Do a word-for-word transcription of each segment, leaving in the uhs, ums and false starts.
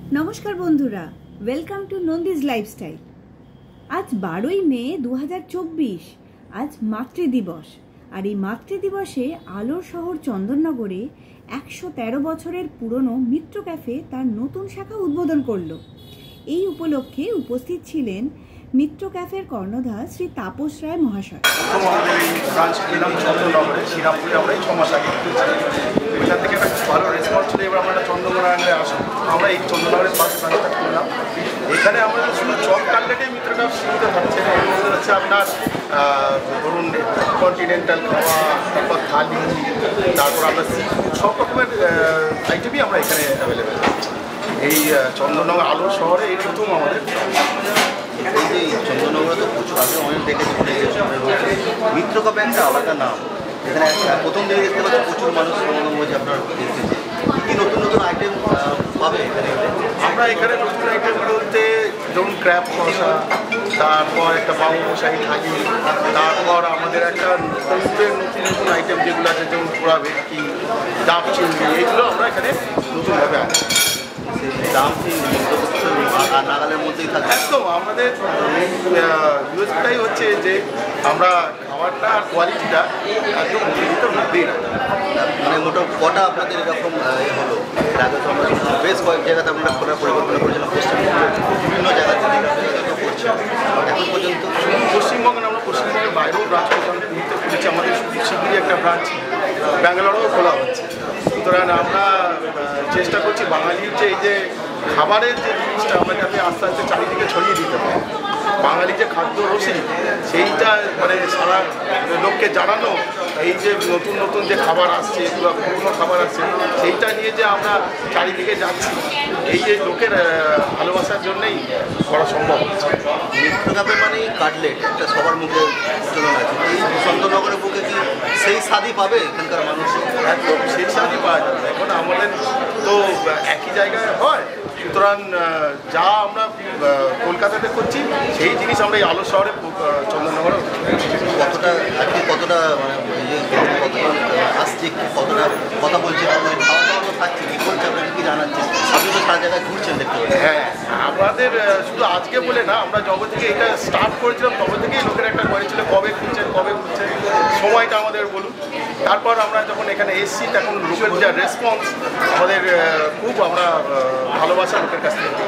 নমস্কার বন্ধুরা, welcome to Nandi's lifestyle. আজ বারোই মে দু হাজার চব্বিশ। আজ মাতৃদিবস। আর এই মাতৃদিবসে আলোর শহর চন্দননগরে একশো তেরো বছরের পুরনো মিত্র ক্যাফে তার নতুন শাখা উদ্বোধন করল। এই উপলক্ষে উপস্থিত ছিলেন মিত্র ক্যাফের কর্ণধার শ্রী তাপস রায় মহাশয়। চন্দননগরে শ্রীরামপুরে আমরা এই ছ মাস আগে ওইখান থেকে একটা ভালো রেসপন্স ছিল। এবার আমরা চন্দ্রনগরে আসুন, আমরা এই চন্দননগরের ফার্স্ট ব্রাঞ্চটা করলাম। এখানে আমাদের শুধু চপ কাটলেটেই মিত্রটা সীমিত থাকছে না, এর মধ্যে হচ্ছে আপনার ধরুন কন্টিনেন্টাল খাওয়া, তারপর থালি, তারপর আমরা সি ফুড, সব রকমের আইটেমই আমরা এখানে অ্যাভেলেবেল। এই চন্দননগর আলোর শহরে এই প্রথম আমাদের। এই যে চন্দননগরে তো প্রচুর আগে অনেক দেখেছি, মিত্র কাপে একটা আলাদা নাম। এখানে প্রথম দিকে দেখতে পাচ্ছি প্রচুর মানুষ সমাগম হয়েছে। আপনার দেখতেছে কি নতুন নতুন আইটেম পাবে এখানে? আমরা এখানে নতুন আইটেম বলতে যেমন ক্র্যাব কষা, তারপর একটা বাউশাহী থালি, তারপর আমাদের একটা নতুন নতুন আইটেম যেগুলো আছে যেমন পোড়া ভেটকি, ডাব চিংড়ি, এইগুলো আমরা এখানে নতুনভাবে আনি। দাম নাগালের মধ্যেই থাকে একদম। আমাদের ইউএসপিটাই হচ্ছে যে আমরা খাবারটা আর কোয়ালিটিটা একদম ভিতর মধ্যেই রাখি। মানে মোটা কটা আপনাদের এরকম এ হলো? এর আগে তো আমরা বেশ কয়েক জায়গাতে আমরা খোলার পরিকল্পনা করেছিলাম, বিভিন্ন জায়গাতে করছি এখন পর্যন্ত। পশ্চিমবঙ্গে আমরা পশ্চিমবঙ্গের বাইরেও ব্রাঞ্চ খুলেছি, আমাদের শিগগিরই একটা ব্রাঞ্চ ব্যাঙ্গালোরেও খোলা হচ্ছে। সুতরাং আমরা চেষ্টা করছি বাঙালির যে এই যে খাবারের যে জিনিসটা আমরা যাতে আস্তে আস্তে চারিদিকে ছড়িয়ে দিতে পারি। বাঙালি যে খাদ্য রসিক, সেইটা মানে সারা লোককে জানানো, এই যে নতুন নতুন যে খাবার আসছে বা পুরনো খাবার আসছে, সেইটা নিয়ে যে আমরা চারিদিকে যাচ্ছি, এই যে লোকের ভালোবাসার জন্যেই করা সম্ভব হচ্ছে। মিত্র কাপে মানে কাটলেট একটা সবার মুখে তুলনা আছে। এই চন্দননগরের বুকে কি সেই স্বাদই পাবে এখানকার মানুষ? একদম সেই স্বাদই পাওয়া যাবে। এখন আমাদের তো একই জায়গায় হয়, সুতরাং যা আমরা কলকাতাতে করছি সেই জিনিস আমরা এই আলো শহরে চন্দননগরে কতটা আর কি কতটা মানে কতটা আসছে, কতটা কথা বলছে, খাওয়া দাওয়া থাকছে কী করছে, আপনাকে কী জানাচ্ছে? আপনি তো সারা জায়গায় ঘুরছেন দেখতে পাচ্ছেন। হ্যাঁ, আমাদের শুধু আজকে বলে না, আমরা যবে থেকে এটা স্টার্ট করেছিলাম তবে থেকেই লোকের একটা করেছিল কবে খুঁজছেন কবে খুঁজছেন সময়টা আমাদের বলুন। তারপর আমরা যখন এখানে এসছি তখন লোকের যা রেসপন্স আমাদের খুব আমরা ভালোবাসা লোকের কাছ থেকে।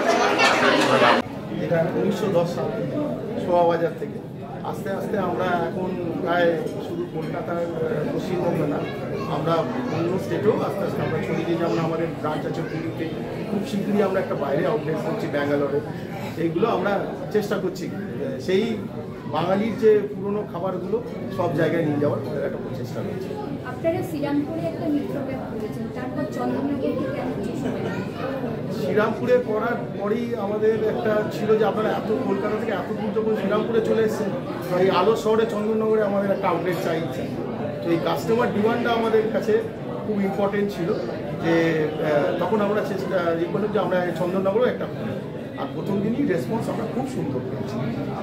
এটা উনিশশো দশ সাল শোভাবাজার থেকে আস্তে আস্তে আমরা এখন প্রায় শুধু কলকাতার পশ্চিমবঙ্গ না, আমরা অন্য স্টেটেও আস্তে আস্তে আমরা ছড়িয়ে দিই। যেমন আমাদের ব্রাঞ্চ আছে পুরীতে, খুব শীঘ্রই আমরা একটা বাইরে আউটলেট করছি ব্যাঙ্গালোরে। এইগুলো আমরা চেষ্টা করছি সেই বাঙালির যে পুরনো খাবারগুলো সব জায়গায় নিয়ে যাওয়ার একটা প্রচেষ্টা করছি। আপনারা শ্রীরামপুরে একটা মিত্র ক্যাফ করেছেন, তারপর চন্দননগরে কেন? শ্রীরামপুরে করার পরেই আমাদের একটা ছিল যে আপনারা এত কলকাতা থেকে এত দূর যখন শ্রীরামপুরে চলে এসেছেন, এই আলো শহরে চন্দননগরে আমাদের একটা আউটলেট চাইছে। তো এই কাস্টমার ডিমান্ডটা আমাদের কাছে খুব ইম্পর্টেন্ট ছিল, যে তখন আমরা চেষ্টা ইয়ে করলাম যে আমরা চন্দননগরেও একটা করি। আর প্রথম দিনই রেসপন্স আমরা খুব সুন্দর পেয়েছি।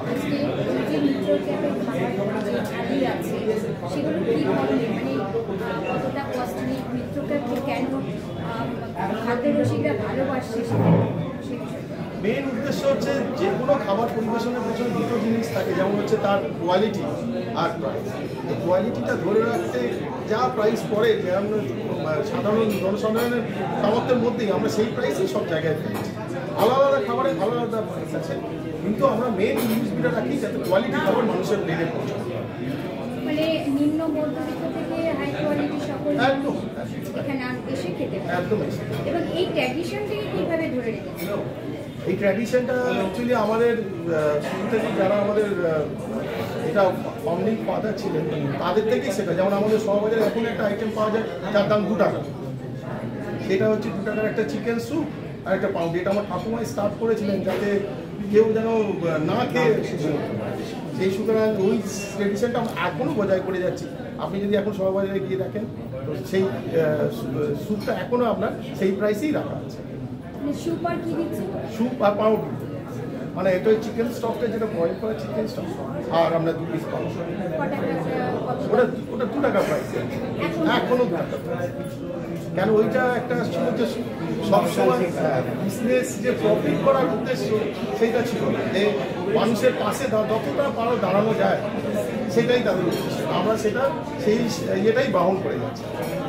মেন উদ্দেশ্য হচ্ছে যে কোনো খাবার পরিবেশনের পেছনে দুটো জিনিস থাকে, যেমন হচ্ছে তার কোয়ালিটি আর প্রাইস। এই কোয়ালিটিটা ধরে রাখতে যা প্রাইস পড়ে, যেমন সাধারণ জনসাধারণের সামর্থ্যের মধ্যেই আমরা সেই প্রাইসই সব জায়গায় পেয়েছি। আলাদা আলাদা খাবারের আলাদা আলাদা প্রাইস আছে, কিন্তু আমরা মেন ইউজবিটা রাখি যাতে কোয়ালিটি খাবার মানুষের প্লেটে পৌঁছায়। মানে নিম্ন মধ্যবিত্ত থেকে হাই কোয়ালিটি সকল একদম এখানে এসে খেতে পারে। একদম। এবং এই ট্র্যাডিশনটাকে কীভাবে ধরে রেখেছে? এই ট্র্যাডিশনটা অ্যাকচুয়ালি আমাদের শুরু থেকে যারা আমাদের এটা ফাউন্ডিং ফাদার ছিলেন তাদের থেকেই শেখা। যেমন আমাদের শোভাবাজারে এখন একটা আইটেম পাওয়া যায় যার দাম দু টাকা, সেটা হচ্ছে দু টাকার একটা চিকেন স্যুপ আর একটা পাউডি। এটা আমার ঠাকুমাই স্টার্ট করেছিলেন যাতে কেউ যেন না খেয়ে সেই, সুতরাং ওই ট্র্যাডিশনটা আমরা এখনও বজায় করে যাচ্ছি। আপনি যদি এখন শোভাবাজারে গিয়ে দেখেন তো সেই স্যুপটা এখনও আপনার সেই প্রাইসেই রাখা আছে। স্যুপ আর কি দিচ্ছে? স্যুপ আর পাউডার। মানে এটা ওই চিকেন স্টকটা যেটা বয়েল করা চিকেন স্টক, আর আমরা দু পিস পাবো। ওটা ওটা দু টাকা প্রাইস, এখনো দু টাকা প্রাইস। কেন ওইটা একটা ছিল যে সবসময় বিজনেস যে প্রফিট করার উদ্দেশ্য সেইটা ছিল না, যে মানুষের পাশে যতটা পারো দাঁড়ানো যায় সেটাই তাদের উদ্দেশ্য। আমরা সেটা সেই ইয়েটাই বহন করে যাচ্ছি।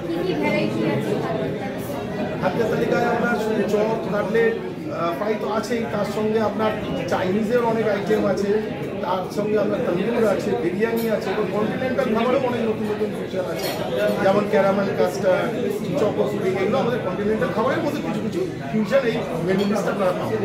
খাদ্যের তালিকায় আমরা শুধু চপ, কাটলেট, ফ্রাই তো আছেই, তার সঙ্গে আপনার চাইনিজের অনেক আইটেম আছে, তার সঙ্গে আপনার তন্দুর আছে, বিরিয়ানি আছে, এবং কন্টিনেন্টাল খাবারও অনেক নতুন নতুন ফিউশন আছে, যেমন ক্যারামেল কাস্টার্ড, চকো পুডিং, এগুলো আমাদের কন্টিনেন্টাল খাবারের মধ্যে কিছু কিছু ফিউশন এই মেনু লিস্টটা আপনারা পাবেন।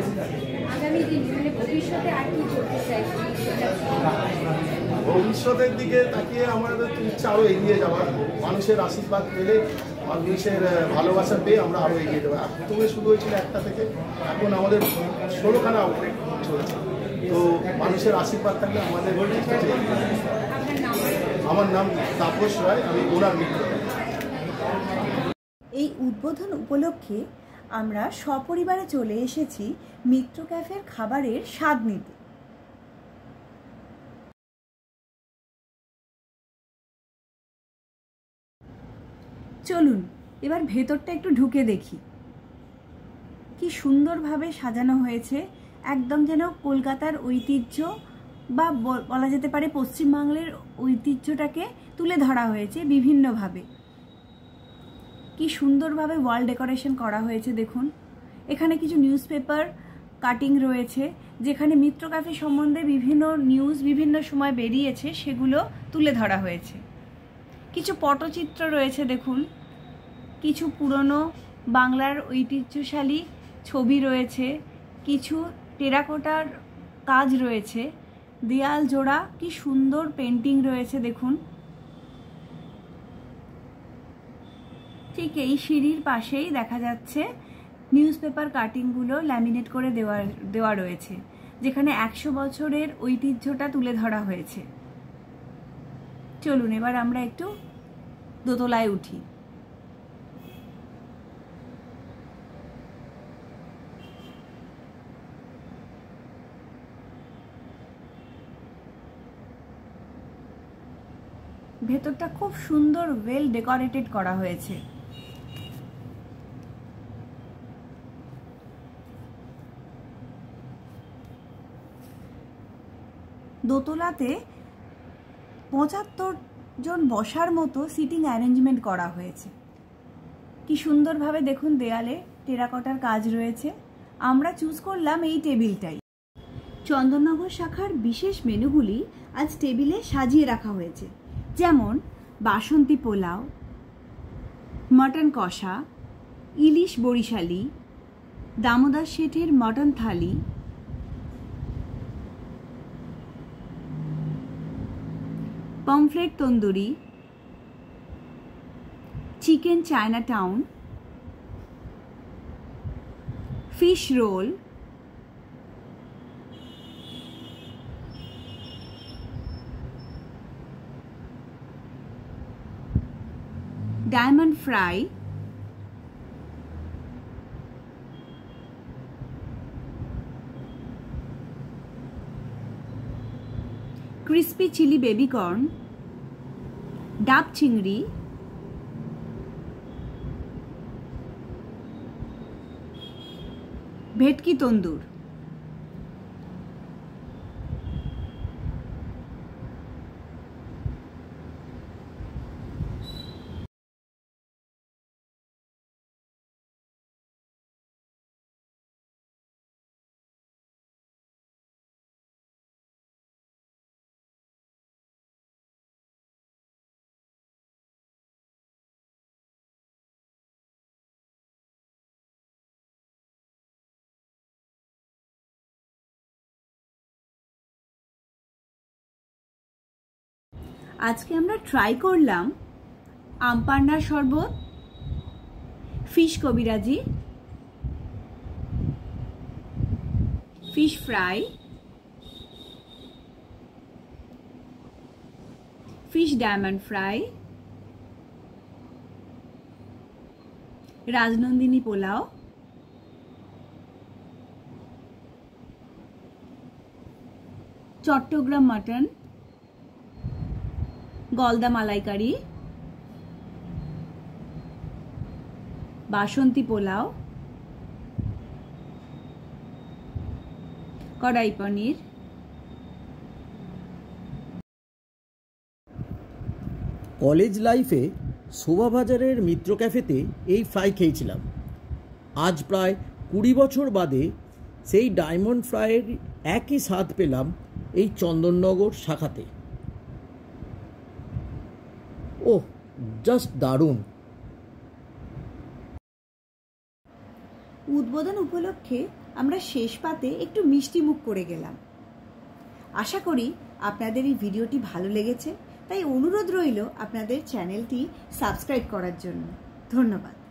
ভবিষ্যতের দিকে তাকিয়ে আমাদের ইচ্ছা আরও এগিয়ে যাওয়ার, মানুষের আশীর্বাদ পেলে, মানুষের ভালোবাসা পেয়ে আমরা আরও এগিয়ে যাবো। প্রথমে শুরু হয়েছিল একটা থেকে, এখন আমাদের ষোলোখানা আউটলেট চলছে। তো মানুষের আশীর্বাদ থাকলে আমাদের আমার নাম তাপস রায়, আমি ওনার মিত্র। এই উদ্বোধন উপলক্ষে আমরা সপরিবারে চলে এসেছি মিত্র ক্যাফের খাবারের স্বাদ নিতে। চলুন এবার ভেতরটা একটু ঢুকে দেখি। কি সুন্দরভাবে সাজানো হয়েছে, একদম যেন কলকাতার ঐতিহ্য বা বলা যেতে পারে পশ্চিমবাংলার ঐতিহ্যটাকে তুলে ধরা হয়েছে বিভিন্নভাবে। কি সুন্দরভাবে ওয়াল ডেকোরেশন করা হয়েছে দেখুন। এখানে কিছু নিউজ পেপার কাটিং রয়েছে, যেখানে মিত্র ক্যাফে সম্বন্ধে বিভিন্ন নিউজ বিভিন্ন সময় বেরিয়েছে সেগুলো তুলে ধরা হয়েছে। কিছু পটচিত্র রয়েছে দেখুন, কিছু পুরনো বাংলার ঐতিহ্যশালী ছবি রয়েছে, কিছু টেরাকোটার কাজ রয়েছে, দেয়াল জোড়া কি সুন্দর পেন্টিং রয়েছে দেখুন। ঠিক এই সিঁড়ির পাশেই দেখা যাচ্ছে নিউজ পেপার কাটিংগুলো ল্যামিনেট করে দেওয়া দেওয়া রয়েছে, যেখানে একশো বছরের ঐতিহ্যটা তুলে ধরা হয়েছে। চলুন এবার আমরা একটু দোতলায় উঠি। ভেতরটা খুব সুন্দর ওয়েল ডেকোরেটেড করা হয়েছে। দোতলাতে পঁচাত্তর জন বসার মতো সিটিং অ্যারেঞ্জমেন্ট করা হয়েছে। কি সুন্দরভাবে দেখুন দেয়ালে টেরাকোটার কাজ রয়েছে। আমরা চুজ করলাম এই টেবিলটাই। চন্দননগর শাখার বিশেষ মেনুগুলি আজ টেবিলে সাজিয়ে রাখা হয়েছে, যেমন বাসন্তী পোলাও, মটন কষা, ইলিশ বরিশালি, দামোদর শেঠের mutton thali, pomfret tandoori, chicken China town, fish roll, diamond fry, crispy chilli baby corn, ডাব চিংড়ি, ভেটকি তন্দুর। আজকে আমরা ট্রাই করলাম আমপান্নার শরবত, fish kabiraji, fish fry, fish diamond fry, Rajnandini pulao, Chattogram mutton, গলদা মালাইকারি, বাসন্তী পোলাও, কড়াই পনির, কলেজ লাইফে শোভাবাজারের মিত্র ক্যাফেতে এই ফ্রাই খেয়েছিলাম। আজ প্রায় কুড়ি বছর বাদে সেই ডায়মন্ড ফ্রাইয়ের একই স্বাদ পেলাম এই চন্দননগর শাখাতে। ওহ, জাস্ট দারুণ। উদ্বোধন উপলক্ষে আমরা শেষ পাতে একটু মিষ্টি মুখ করে গেলাম। আশা করি আপনাদের এই ভিডিওটি ভালো লেগেছে, তাই অনুরোধ রইল আপনাদের চ্যানেলটি সাবস্ক্রাইব করার জন্য। ধন্যবাদ।